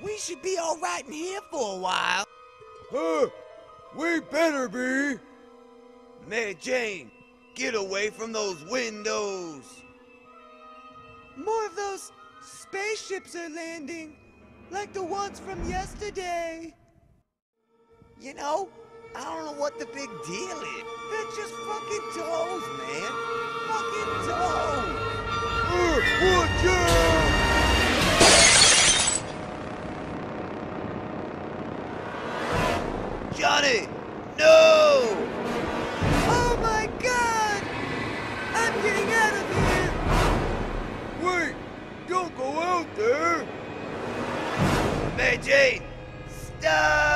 We should be all right in here for a while. We better be. Mary Jane, get away from those windows. More of those spaceships are landing, like the ones from yesterday. You know, I don't know what the big deal is. They're just fucking toes, man. Fucking toes. Watch out! Johnny, no! Oh my God! I'm getting out of here! Wait! Don't go out there! Mary Jane, stop!